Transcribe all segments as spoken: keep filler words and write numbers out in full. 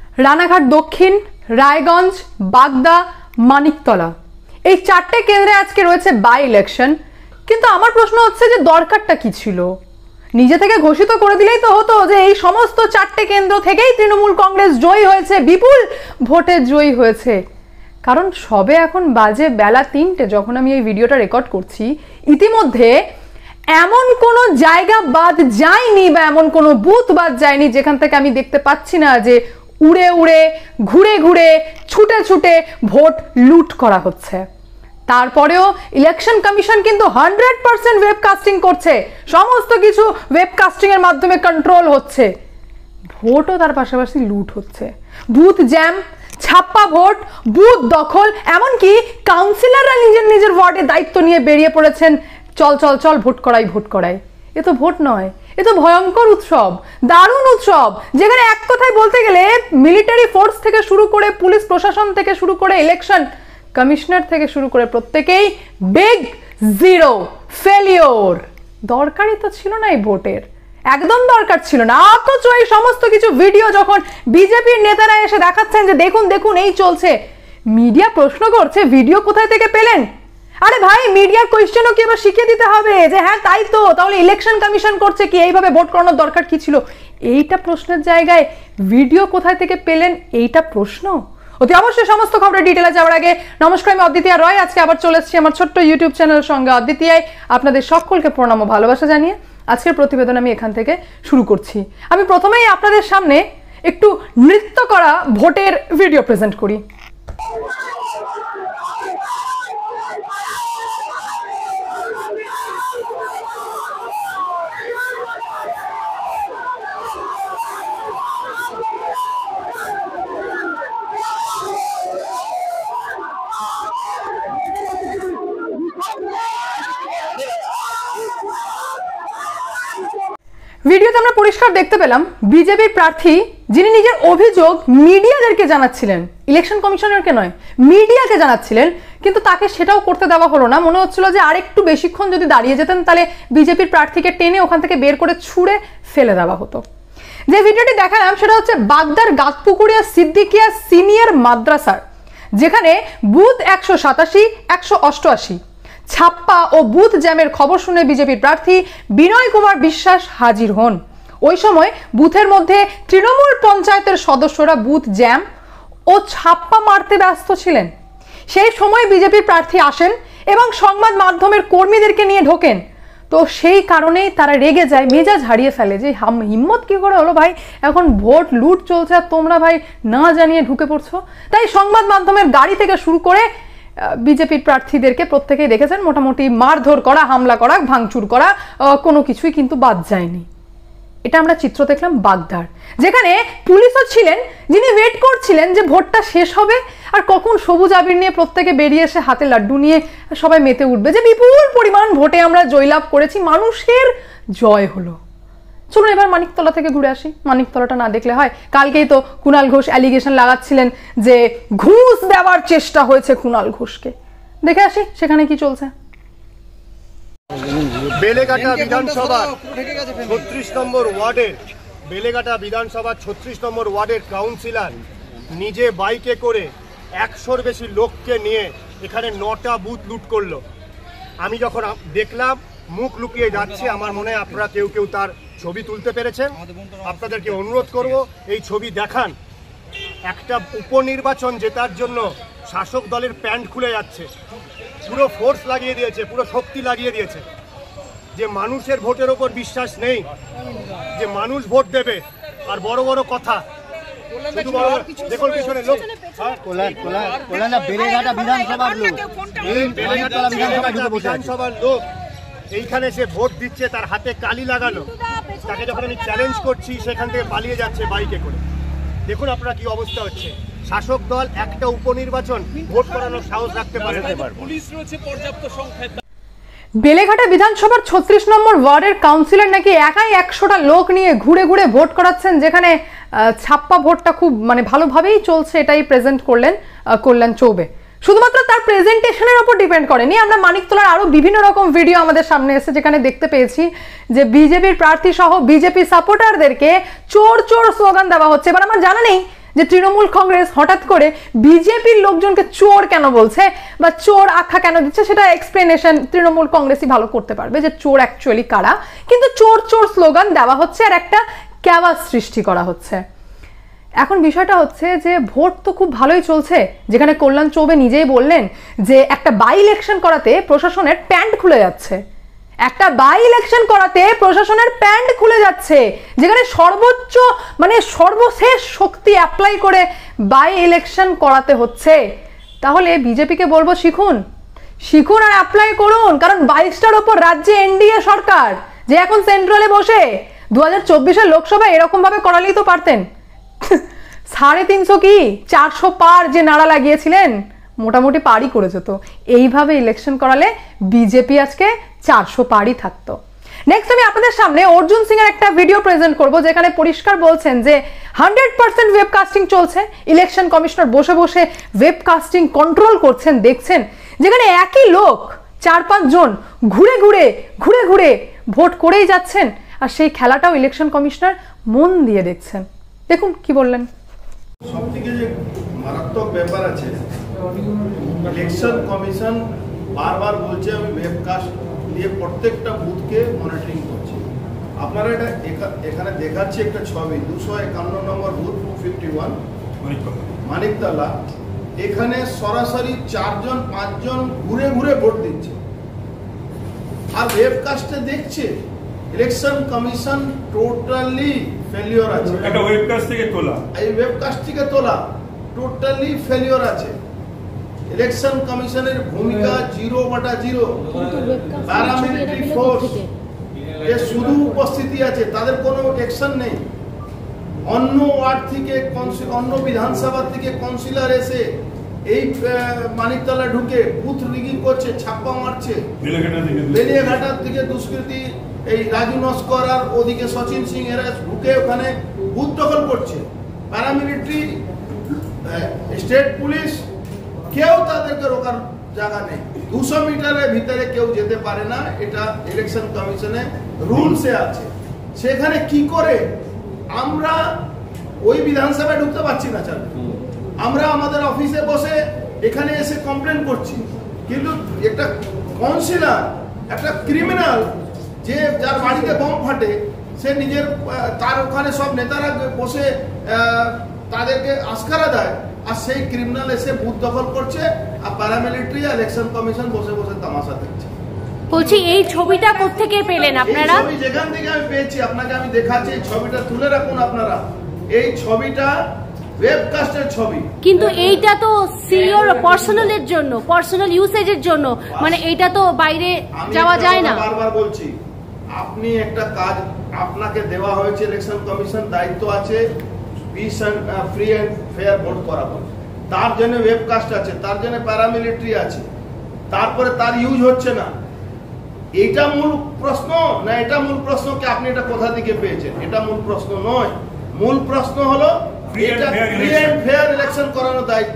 রানাঘাট দক্ষিণ, রায়গঞ্জ, বাগদা, মানিকতলা এই চারটে কেন্দ্রে আজকে রয়েছে বাই ইলেকশন। কিন্তু আমার প্রশ্ন হচ্ছে যে দরকারটা কি ছিল? নিজে থেকে ঘোষিত করে দিলেই তো হতো যে এই সমস্ত চারটে কেন্দ্র থেকেই তৃণমূল কংগ্রেস জয়ী হয়েছে, বিপুল ভোটে জয়ী হয়েছে। কারণ সবে এখন বাজে বেলা তিনটে যখন আমি এই ভিডিওটা রেকর্ড করছি, ইতিমধ্যে এমন কোনো জায়গা বাদ যায়নি বা এমন কোনো বুথ বাদ যায়নি যেখান থেকে আমি দেখতে পাচ্ছি না যে উড়ে উড়ে ঘুরে ঘুরে ছুটে ছুটে ভোট লুট করা হচ্ছে। তারপরেও ইলেকশন কমিশন কিন্তু হান্ড্রেড পার্সেন্ট ওয়েবকাস্টিং করছে, সমস্ত কিছু ওয়েবকাস্টিং এর মাধ্যমে কন্ট্রোল হচ্ছে, ভোটও তার পাশাপাশি লুট হচ্ছে। বুথ জ্যাম, ছাপ্পা ভোট, বুথ দখল, এমনকি কাউন্সিলররা নিজের নিজের ওয়ার্ডে দায়িত্ব নিয়ে বেরিয়ে পড়েছেন, চল চল চল ভোট করাই ভোট করাই। এ তো ভোট নয়, এ তো ভয়ঙ্কর উৎসব, দারুণ উৎসব, যেখানে এক কথায় বলতে গেলে মিলিটারি ফোর্স থেকে শুরু করে পুলিশ প্রশাসন থেকে শুরু করে ইলেকশন কমিশনার থেকে শুরু করে প্রত্যেকেই বিগ জিরো ফেলিওর। দরকারই তো ছিল না এই ভোটের, একদম দরকার ছিল না। অথচ এই সমস্ত কিছু ভিডিও যখন বিজেপির নেতারা এসে দেখাচ্ছেন যে দেখুন দেখুন এই চলছে, মিডিয়া প্রশ্ন করছে ভিডিও কোথায় থেকে পেলেন? আরে ভাই, মিডিয়ার কোয়েশ্চেনও কি এবার শিখিয়ে দিতে হবে যে হ্যাঁ তাই তো, তাহলে ইলেকশন কমিশন করছে কি, এইভাবে ভোট করানোর দরকার কি ছিল? এইটা প্রশ্নের জায়গায় ভিডিও কোথায় থেকে পেলেন এইটা প্রশ্ন। অতি অবশ্যই সমস্ত খবরের ডিটেলে যাওয়ার আগে নমস্কার, আমি অদ্বিতীয়া রয়। আজকে আবার চলে এসেছি আমার ছোট্ট ইউটিউব চ্যানেলের সঙ্গে অদ্বিতীয়ায়। আপনাদের সকলকে প্রণাম ও ভালোবাসা জানিয়ে আজকের প্রতিবেদন আমি এখান থেকে শুরু করছি। আমি প্রথমেই আপনাদের সামনে একটু নৃত্য করা ভোটের ভিডিও প্রেজেন্ট করি। ভিডিওতে আমরা পরিষ্কার দেখতে পেলাম বিজেপির প্রার্থী যিনি নিজের অভিযোগ মিডিয়াদেরকে জানাচ্ছিলেন, ইলেকশন কমিশনারকে নয় মিডিয়াকে জানাচ্ছিলেন, কিন্তু তাকে সেটাও করতে দেওয়া হলো না। মনে হচ্ছিল যে আরেকটু বেশিক্ষণ যদি দাঁড়িয়ে যেতেন তাহলে বিজেপির প্রার্থীকে টেনে ওখান থেকে বের করে ছুঁড়ে ফেলে দেওয়া হতো। যে ভিডিওটি দেখালাম সেটা হচ্ছে বাগদার গাতপুকুরিয়া সিদ্দিকিয়া সিনিয়র মাদ্রাসার, যেখানে বুথ একশো সাতাশি একশো অষ্টআশি ছাপ্পা ও বুথ জ্যামের খবর শুনে বিজেপির প্রার্থী বিনয় কুমার বিশ্বাস হাজির হন। ওই সময় বুথের মধ্যে তৃণমূল পঞ্চায়েতের সদস্যরা বুথ জ্যাম ও ছাপ্পা মারতে ব্যস্ত ছিলেন। সেই সময় বিজেপির প্রার্থী আসেন এবং সংবাদ মাধ্যমের কর্মীদেরকে নিয়ে ঢোকেন। তো সেই কারণেই তারা রেগে যায়, মেজাজ হারিয়ে ফেলে যে হিম্মত কি করে হলো ভাই, এখন ভোট লুট চলছে আর তোমরা ভাই না জানিয়ে ঢুকে পড়ছো। তাই সংবাদ মাধ্যমের গাড়ি থেকে শুরু করে বিজেপির প্রার্থীদেরকে প্রত্যেকেই দেখেছেন মোটামুটি মারধর করা, হামলা করা, ভাঙচুর করা, কোনো কিছুই কিন্তু বাদ যায়নি। এটা আমরা চিত্র দেখলাম বাগদার, যেখানে পুলিশও ছিলেন যিনি ওয়েট করছিলেন যে ভোটটা শেষ হবে আর কখন সবুজ আবির নিয়ে প্রত্যেকে বেরিয়ে এসে হাতে লাড্ডু নিয়ে সবাই মেতে উঠবে যে বিপুল পরিমাণ ভোটে আমরা জয়লাভ করেছি, মানুষের জয় হলো। চলুন এবার মানিকতলা থেকে ঘুরে আসি। মানিকতলাটা না দেখলে হয়? কালকেই তো কুণাল ঘোষ অ্যালিগেশন লাগাচ্ছিলেন যে ঘুষ দেওয়ার চেষ্টা হয়েছে কুণাল ঘোষকে। দেখে আসি সেখানে কি চলছে। বেলেঘাটা বিধানসভা ছত্রিশ নম্বর ওয়ার্ডের বেলেঘাটা বিধানসভা ছত্রিশ নম্বর ওয়ার্ডের কাউন্সিলর নিজে বাইকে করে একশোর বেশি লোককে নিয়ে এখানে নটা বুথ লুট করলো। আমি যখন দেখলাম মুখ লুকিয়ে যাচ্ছে, আমার মনে হয় আপনারা কেউ কেউ তার ছবি তুলতে পেরেছেন। আপনাদেরকে অনুরোধ করব এই ছবি দেখান। একটা উপনির্বাচন জেতার জন্য শাসক দলের প্যান্ট খুলে যাচ্ছে, পুরো ফোর্স লাগিয়ে দিয়েছে, পুরো শক্তি লাগিয়ে দিয়েছে। যে মানুষের ভোটের ওপর বিশ্বাস নেই, যে মানুষ ভোট দেবে, আর বড় বড় কথা শুধু বড় দেখুন পিছনে লোক বিধানসভার লোক এইখানে সে ভোট দিচ্ছে, তার হাতে কালি লাগানো, তাকে যখন আমি চ্যালেঞ্জ করছি সেখান থেকে পালিয়ে যাচ্ছে বাইকে করে। দেখুন আপনারা কি অবস্থা হচ্ছে। শাসক দল একটা উপনির্বাচন ভোট করানোর সাহস রাখতে পারে না। পুলিশ রয়েছে পর্যাপ্ত সংখ্যায়। বেলেঘাটা বিধানসভার ছত্রিশ নম্বর ওয়ার্ডের কাউন্সিলর নাকি একাই একশোটা লোক নিয়ে ঘুরে ঘুরে ভোট করাচ্ছেন, যেখানে ছাপ্পা ভোটটা খুব মানে ভালোভাবেই চলছে, এটাই প্রেজেন্ট করলেন কল্যাণ চৌবে। শুধুমাত্র তার প্রেজেন্টেশনের উপর ডিপেন্ড করেনি, আমরা মানিকতলার আরো বিভিন্ন রকম ভিডিও আমাদের সামনে এসে যেখানে দেখতে পেয়েছি যে বিজেপির প্রার্থী সহ বিজেপি সাপোর্টারদেরকে চোর চোর স্লোগান দেওয়া হচ্ছে। এবার আমার জানা নেই যে তৃণমূল কংগ্রেস হঠাৎ করে বিজেপির লোকজনকে চোর কেন বলছে বা চোর আখ্যা কেন দিচ্ছে, সেটা এক্সপ্লেনেশন তৃণমূল কংগ্রেসই ভালো করতে পারবে যে চোর অ্যাকচুয়ালি কারা। কিন্তু চোর চোর স্লোগান দেওয়া হচ্ছে আর একটা ক্যাওয়াস সৃষ্টি করা হচ্ছে। এখন বিষয়টা হচ্ছে যে ভোট তো খুব ভালোই চলছে, যেখানে কল্যাণ চৌবে নিজেই বললেন যে একটা বাই ইলেকশন করাতে প্রশাসনের প্যান্ট খুলে যাচ্ছে, একটা বাই ইলেকশন করাতে প্রশাসনের প্যান্ট খুলে যাচ্ছে, যেখানে সর্বোচ্চ মানে সর্বশেষ শক্তি অ্যাপ্লাই করে বাই ইলেকশন করাতে হচ্ছে। তাহলে বিজেপিকে বলবো শিখুন, শিখুন আর অ্যাপ্লাই করুন, কারণ বাইশটার ওপর রাজ্যে এনডিএ সরকার যে এখন সেন্ট্রালে বসে দু হাজার চব্বিশের লোকসভায় এরকম ভাবে করালেই তো পারতেন। সাড়ে তিনশো কি চারশো পার যে নাড়া লাগিয়েছিলেন মোটামুটি পারই করেছে, তো এইভাবে ইলেকশন করালে বিজেপি আজকে চারশো পারই থাকতো। নেক্সট আমি আপনাদের সামনে অর্জুন সিং এর একটা ভিডিও প্রেজেন্ট করব, যেখানে পরিষ্কার বলছেন যে হান্ড্রেড পার্সেন্ট ওয়েবকাস্টিং চলছে, ইলেকশন কমিশনার বসে বসে ওয়েবকাস্টিং কন্ট্রোল করছেন, দেখছেন, যেখানে একই লোক চার পাঁচ জন ঘুরে ঘুরে ঘুরে ঘুরে ভোট করেই যাচ্ছেন, আর সেই খেলাটাও ইলেকশন কমিশনার মন দিয়ে দেখছেন। দেখুন কি বললেন। সবথেকে যে মারাত্মক ব্যাপার আছে, ইলেকশন কমিশন বারবার বলছে আমি ওয়েবকাস্ট দিয়ে প্রত্যেকটা বুথকে মনিটরিং করছি। আপনারা এটা এখানে দেখাচ্ছি একটা ছবি, দুশো একান্ন number booth two fifty one Maniktala, এখানে সরাসরি চারজন পাঁচজন ঘুরে ঘুরে ভোট দিচ্ছে আর ওয়েবকাস্টে দেখছে। ইলেকশন কমিশন টোটালি ফেলিওর আছে, একটা ওয়েবকাস্ট থেকে তোলা, এই ওয়েবকাস্ট থেকে তোলা টোটালি ফেলিওর আছে। ইলেকশন কমিশনের ভূমিকা জিরো বাটা জিরো। প্যারামিলিটারি ফোর্স এ শুধু উপস্থিতি আছে, তাদের কোনো অ্যাকশন নেই। অন্য ওয়ার্ড থেকে অন্য বিধানসভা থেকে কাউন্সিলর এসে এই মানিকতলা ঢুকে বুথ রিগিং করছে, ছাপ্পা মারছে। বেলিয়াঘাটার থেকে দুষ্কৃতী এই রাজু নস্কর আর ওদিকে সচিন সিং এরা ঢুকে ওখানে বুথ দখল করছে। প্যারামিলিটারি, স্টেট পুলিশ, কেউ তাদেরকে রোকার জায়গা নেই। দুশো মিটারের ভিতরে কেউ যেতে পারে না, এটা ইলেকশন কমিশনের রুলসে আছে। সেখানে কি করে আমরা ওই বিধানসভায় ঢুকতে পারছি না? চাল আমরা আমাদের অফিসে বসে এখানে এসে কমপ্লেন করছি, কিন্তু একটা কাউন্সিলর, একটা ক্রিমিনাল যে যার বাড়িতে বোম ফাটে, সে নিজের তার ওখানে সব নেতারা বসে তাদেরকে আস্কারা দেয়, আর সেই ক্রিমিনাল এসে বুথ দখল করছে, আর প্যারামিলিটারি ইলেকশন কমিশন বসে বসে তামাশা দেখছে। বলছি এই ছবিটা কোত্থেকে পেলেন আপনারা? এই ছবি যেখান থেকে আমি পেয়েছি আপনাকে আমি দেখাচ্ছি, এই ছবিটা তুলে রাখুন আপনারা। এই ছবিটা ওয়েবকাস্টের ছবি, কিন্তু এইটা তো সিওর পার্সোনালের জন্য, পার্সোনাল ইউসেজের জন্য, মানে এইটা তো বাইরে যাওয়া যায় না। বারবার বলছি, আপনি একটা কাজ আপনাকে দেওয়া হয়েছে, ইলেকশন কমিশন দায়িত্ব আছে peace and free and fair vote করাবো, তার জন্য ওয়েবকাস্ট আছে, তার জন্য প্যারামিলিটারি আছে, তারপরে তার ইউজ হচ্ছে না। এটা মূল প্রশ্ন না? এটা মূল প্রশ্ন কি আপনি এটা কোথা থেকে পেয়েছেন? এটা মূল প্রশ্ন নয়। মূল প্রশ্ন হলো এটা ফ্রি এন্ড ফেয়ার ইলেকশন করানোর দায়িত্ব।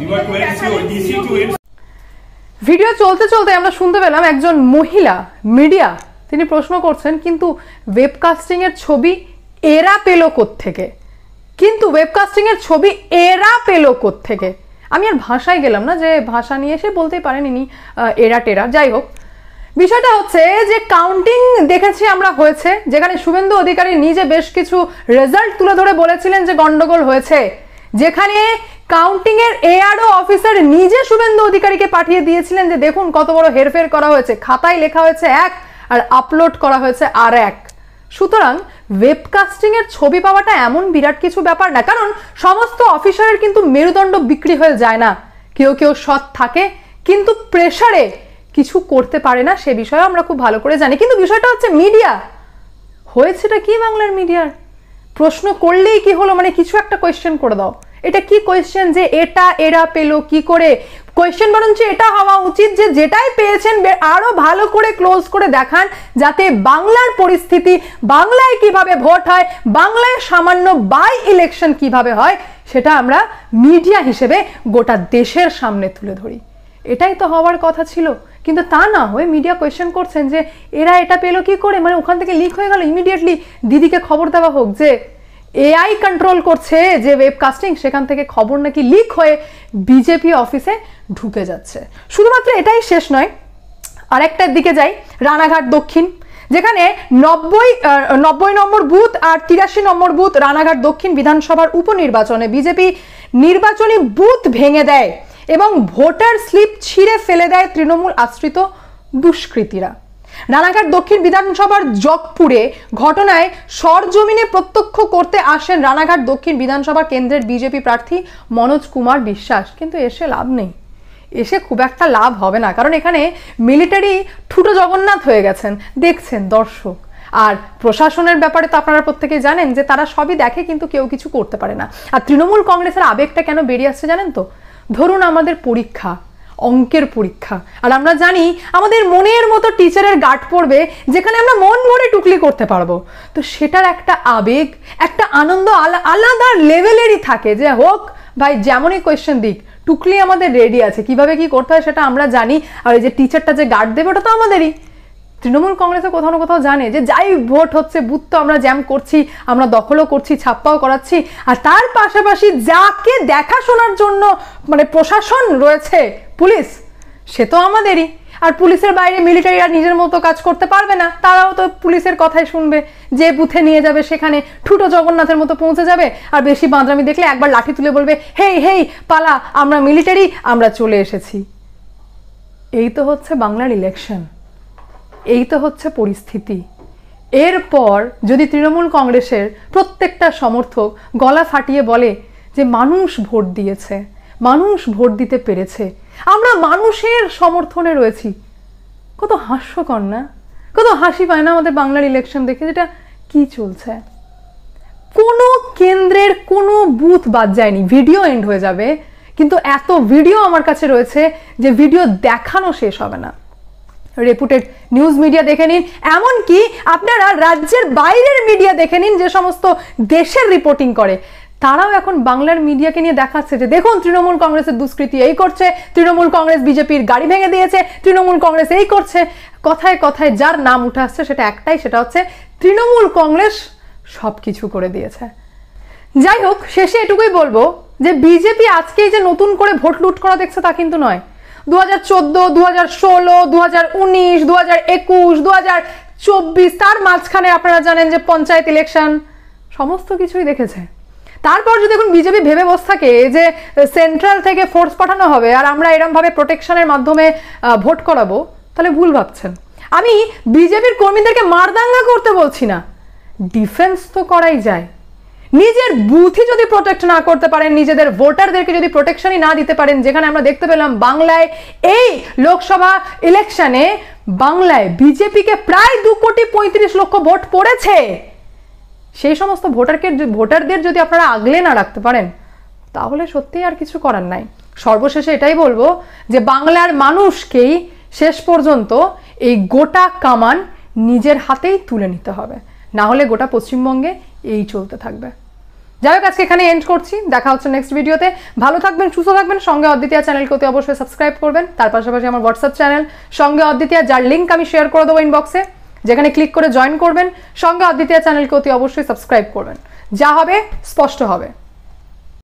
ভিডিও চলতে চলতে আমরা শুনতে পেলাম একজন মহিলা মিডিয়া, তিনি প্রশ্ন করছেন কিন্তু ওয়েবকাস্টিং এর ছবি এরা পেল কোত্থেকে, কিন্তু ওয়েবকাস্টিং এর ছবি এরা পেল কোত্থেকে। আমি আর ভাষায় গেলাম না, যে ভাষা নিয়ে এসে বলতেই পারেন ইনি এরা টেরা। যাই হোক, বিষয়টা হচ্ছে যে কাউন্টিং দেখেছি আমরা হয়েছে, যেখানে শুভেন্দু অধিকারী নিজে বেশ কিছু রেজাল্ট তুলে ধরে বলেছিলেন যে গন্ডগোল হয়েছে, যেখানে কাউন্টিং এর এআরও অফিসার নিজে শুভেন্দু অধিকারীকে পাঠিয়ে দিয়েছিলেন যে দেখুন কত বড় হেরফের করা হয়েছে, খাতায় লেখা হয়েছে এক আর আপলোড করা হয়েছে আর এক। সুতরাং ওয়েবকাস্টিং এর ছবি পাওয়াটা এমন বিরাট কিছু ব্যাপার না, কারণ সমস্ত অফিসারের কিন্তু মেরুদণ্ড বিক্রি হয়ে যায় না। কেউ কেউ সৎ থাকে কিন্তু প্রেসারে কিছু করতে পারে না, সে বিষয়ে আমরা খুব ভালো করে জানি। কিন্তু বিষয়টা হচ্ছে মিডিয়া হয়েছেটা কি? বাংলার মিডিয়ার প্রশ্ন করলেই কি হলো, মানে কিছু একটা কোয়েশ্চেন করে দাও। এটা কি কোয়েশ্চেন যে এটা এরা পেলো কি করে? কোয়েশ্চেন বরঞ্চ এটা হওয়া উচিত যে যেটাই পেয়েছেন আরো ভালো করে ক্লোজ করে দেখান, যাতে বাংলার পরিস্থিতি, বাংলায় কিভাবে ভোট হয়, বাংলায় সামান্য বাই ইলেকশন কিভাবে হয়, সেটা আমরা মিডিয়া হিসেবে গোটা দেশের সামনে তুলে ধরি। এটাই তো হওয়ার কথা ছিল, কিন্তু তা না হয়ে মিডিয়া কোয়েশ্চেন করছেন যে এরা এটা পেলো কি করে, মানে ওখান থেকে লিক হয়ে গেল, ইমিডিয়েটলি দিদিকে খবর দেওয়া হোক যে এআই কন্ট্রোল করছে যে ওয়েবকাস্টিং, সেখান থেকে খবর নাকি লিক হয়ে বিজেপি অফিসে ঢুকে যাচ্ছে। শুধুমাত্র এটাই শেষ নয়, আরেকটার দিকে যাই, রানাঘাট দক্ষিণ, যেখানে নব্বই নব্বই নম্বর বুথ আর তিরাশি নম্বর বুথ রানাঘাট দক্ষিণ বিধানসভার উপনির্বাচনে বিজেপি নির্বাচনী বুথ ভেঙে দেয় এবং ভোটার স্লিপ ছিঁড়ে ফেলে দেয় তৃণমূল আশ্রিত দুষ্কৃতীরা। রানাঘাট দক্ষিণ বিধানসভার জগপুরে ঘটনায় সরজমিনে প্রত্যক্ষ করতে আসেন রানাঘাট দক্ষিণ বিধানসভা কেন্দ্রের বিজেপি প্রার্থী মনোজ কুমার বিশ্বাস, কিন্তু এসে লাভ নেই, এসে খুব একটা লাভ হবে না, কারণ এখানে মিলিটারি ঠুটো জগন্নাথ হয়ে গেছেন, দেখছেন দর্শক। আর প্রশাসনের ব্যাপারে তো আপনারা প্রত্যেকেই জানেন যে তারা সবই দেখে কিন্তু কেউ কিছু করতে পারে না। আর তৃণমূল কংগ্রেসের আবেগটা কেন বেরিয়ে আসছে জানেন তো? ধরুন আমাদের পরীক্ষা, অঙ্কের পরীক্ষা, আর আমরা জানি আমাদের মনের মতো টিচারের গার্ড পড়বে যেখানে আমরা মন ভরে টুকলি করতে পারবো, তো সেটার একটা আবেগ, একটা আনন্দ আলাদা লেভেলেরই থাকে, যে হোক ভাই যেমনই কোয়েশ্চেন দিক, টুকলি আমাদের রেডি আছে, কিভাবে কি করতে হয় সেটা আমরা জানি, আর এই যে টিচারটা যে গার্ড দেবে ওটা তো আমাদেরই। তৃণমূল কংগ্রেসে কোথাও না কোথাও জানে যে যাই ভোট হচ্ছে বুথ তো আমরা জ্যাম করছি, আমরা দখলও করছি, ছাপ্পাও করাচ্ছি, আর তার পাশাপাশি যাকে দেখাশোনার জন্য মানে প্রশাসন রয়েছে, পুলিশ, সে তো আমাদেরই। আর পুলিশের বাইরে মিলিটারি আর নিজের মতো কাজ করতে পারবে না, তারাও তো পুলিশের কথাই শুনবে, যে বুথে নিয়ে যাবে সেখানে ঠুটো জগন্নাথের মতো পৌঁছে যাবে, আর বেশি বাঁদরামি দেখলে একবার লাঠি তুলে বলবে হেই হেই পালা, আমরা মিলিটারি, আমরা চলে এসেছি। এই তো হচ্ছে বাংলার ইলেকশন, এই তো হচ্ছে পরিস্থিতি। এরপর যদি তৃণমূল কংগ্রেসের প্রত্যেকটা সমর্থক গলা ফাটিয়ে বলে যে মানুষ ভোট দিয়েছে, মানুষ ভোট দিতে পেরেছে, আমরা মানুষের সমর্থনে রয়েছি, কত হাস্যকর না? কত হাসি পায় না আমাদের বাংলার ইলেকশন দেখে, যেটা কি চলছে। কোনো কেন্দ্রের কোনো বুথ বাদ যায়নি, ভিডিও এন্ড হয়ে যাবে, কিন্তু এত ভিডিও আমার কাছে রয়েছে যে ভিডিও দেখানো শেষ হবে না। রেপুটেড নিউজ মিডিয়া দেখে নিন, এমনকি আপনারা রাজ্যের বাইরের মিডিয়া দেখে নিন, যে সমস্ত দেশের রিপোর্টিং করে, তারাও এখন বাংলার মিডিয়াকে নিয়ে দেখাচ্ছে যে দেখুন তৃণমূল কংগ্রেসের দুষ্কৃতি এই করছে, তৃণমূল কংগ্রেস বিজেপির গাড়ি ভেঙে দিয়েছে, তৃণমূল কংগ্রেস এই করছে। কথায় কথায় যার নাম উঠে আসছে সেটা একটাই, সেটা হচ্ছে তৃণমূল কংগ্রেস সব কিছু করে দিয়েছে। যাই হোক, শেষে এটুকুই বলবো যে বিজেপি আজকেই যে নতুন করে ভোট লুট করা দেখছে তা কিন্তু নয়। দু হাজার চোদ্দ, দু হাজার ষোলো, দু হাজার উনিশ, দু হাজার একুশ, দু হাজার চব্বিশ, তার মাঝখানে আপনারা জানেন যে পঞ্চায়েত ইলেকশন, সমস্ত কিছুই দেখেছে। তারপর যদি এখন বিজেপি ভেবে বসে থাকে যে সেন্ট্রাল থেকে ফোর্স পাঠানো হবে আর আমরা এরমভাবে প্রোটেকশনের মাধ্যমে ভোট করাবো, তাহলে ভুল ভাবছেন। আমি বিজেপির কর্মীদেরকে মারদাঙ্গা করতে বলছি না, ডিফেন্স তো করাই যায়। নিজের বুথই যদি প্রোটেক্ট না করতে পারেন, নিজেদের ভোটারদেরকে যদি প্রোটেকশনই না দিতে পারেন, যেখানে আমরা দেখতে পেলাম বাংলায় এই লোকসভা ইলেকশনে বাংলায় বিজেপিকে প্রায় দু কোটি পঁয়ত্রিশ লক্ষ ভোট পড়েছে, সেই সমস্ত ভোটারকে ভোটারদের যদি আপনারা আগলে না রাখতে পারেন, তাহলে সত্যি আর কিছু করার নাই। সর্বশেষে এটাই বলবো যে বাংলার মানুষকেই শেষ পর্যন্ত এই গোটা কামান নিজের হাতেই তুলে নিতে হবে, না হলে গোটা পশ্চিমবঙ্গে এই চলতে থাকবে। যাই হোক, আজকে এখানে এন্ড করছি, দেখা হচ্ছে নেক্সট ভিডিওতে। ভালো থাকবেন, সুস্থ থাকবেন। সঙ্গে অদ্বিতীয়া চ্যানেলকে অতি অবশ্যই সাবস্ক্রাইব করবেন, তার পাশাপাশি আমার হোয়াটসঅ্যাপ চ্যানেল সঙ্গে অদ্বিতীয়া, যার লিঙ্ক আমি শেয়ার করে দেবো ইনবক্সে, যেখানে ক্লিক করে জয়েন করবেন। সঙ্গে অদ্বিতীয়া চ্যানেলকে অতি অবশ্যই সাবস্ক্রাইব করবেন, যা হবে স্পষ্ট হবে।